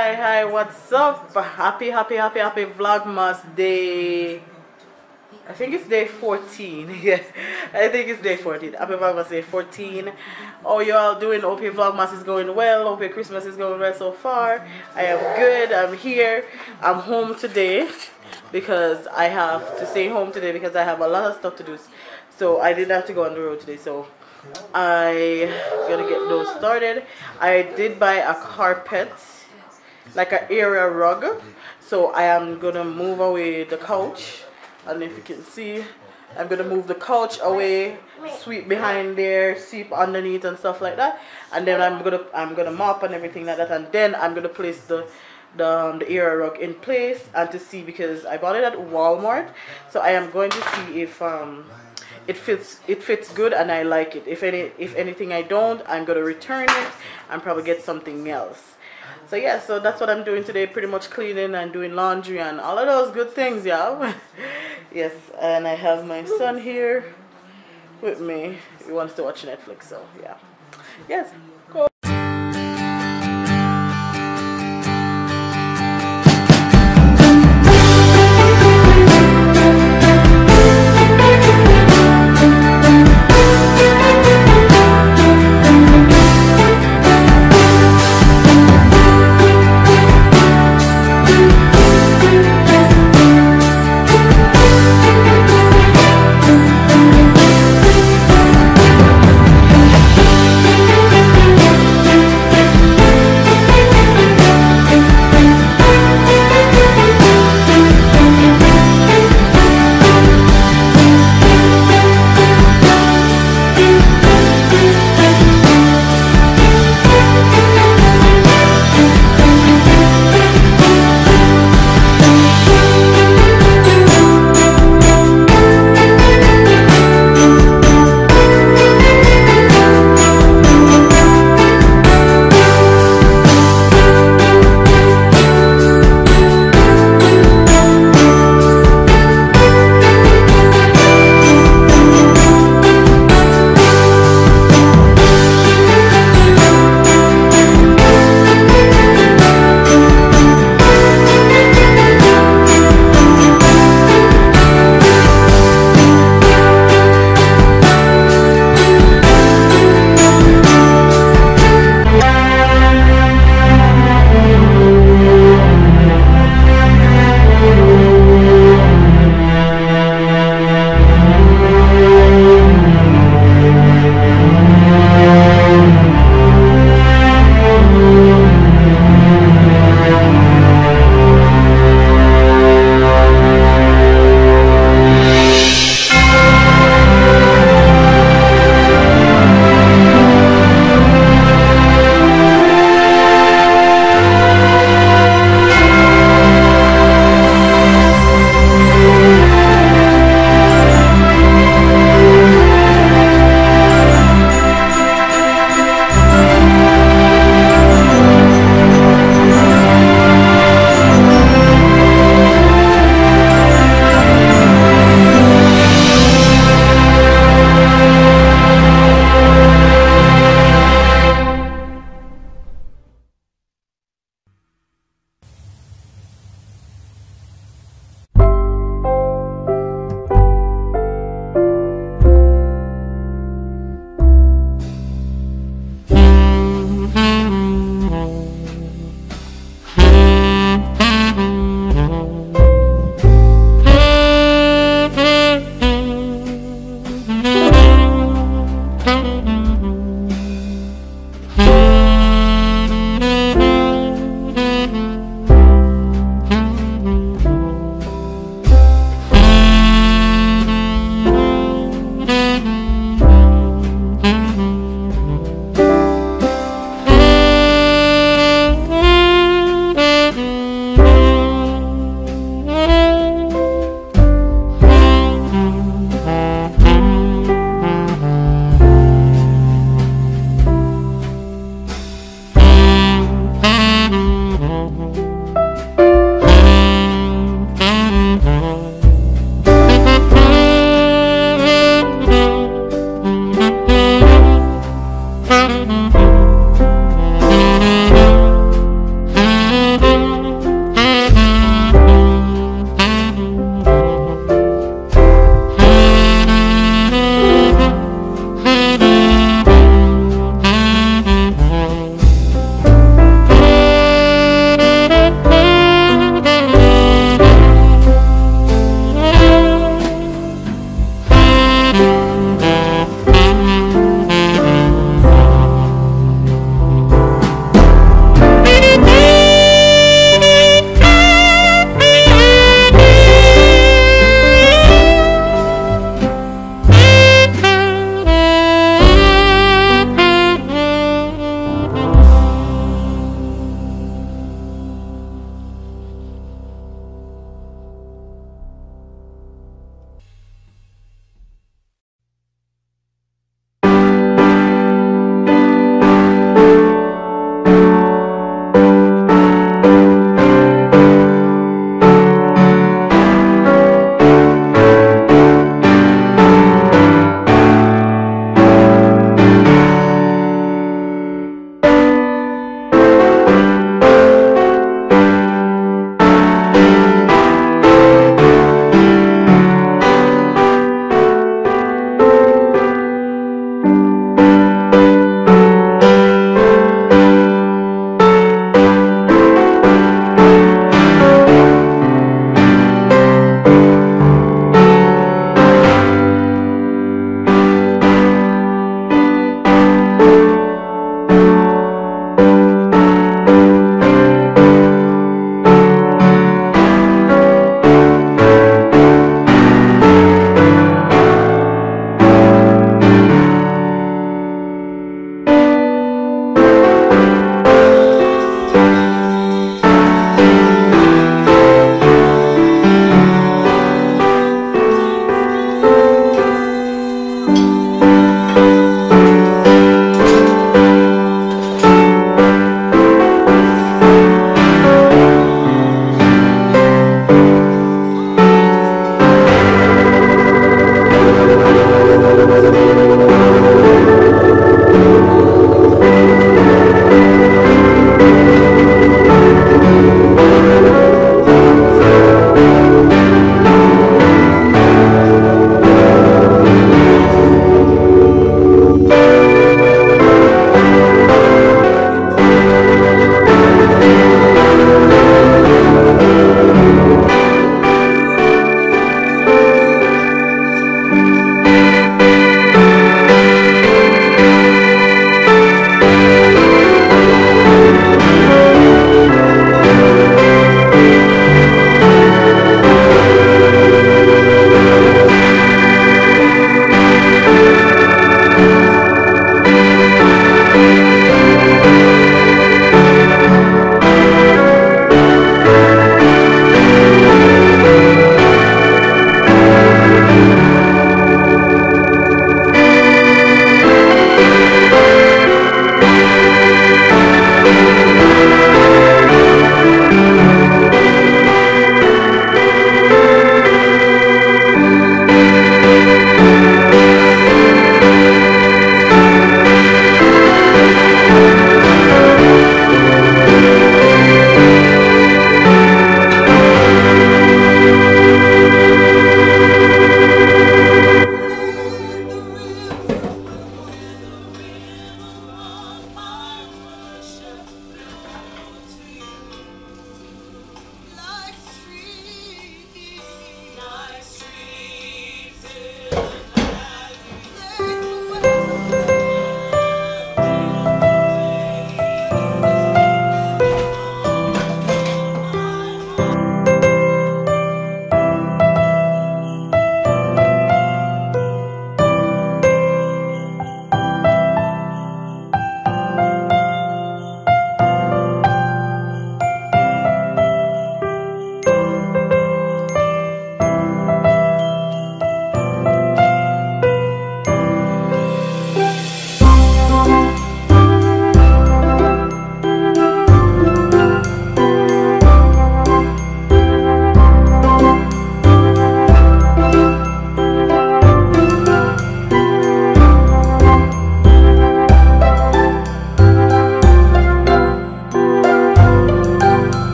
Hi, what's up? Happy Vlogmas day. I think it's day 14. Yeah, I think it's day 14. Happy Vlogmas day 14. Oh, you all doing? Hope your Vlogmas is going well. Hope your Christmas is going well so far. I am good. I'm here. I'm home today because I have to stay home today because I have a lot of stuff to do. So I didn't have to go on the road today. So I gonna get those started. I did buy a carpet, like an area rug. So I am gonna move away the couch. And if you can see, I'm gonna move the couch away, sweep behind there, sweep underneath and stuff like that. And then I'm gonna mop and everything like that. And then I'm gonna place the area rug in place and to see, because I bought it at Walmart. So I am going to see if it fits good and I like it. If anything I don't, I'm gonna return it and probably get something else. So yeah, so that's what I'm doing today, pretty much cleaning and doing laundry and all of those good things, yeah. Yes, and I have my son here with me. He wants to watch Netflix, so yeah. Yes,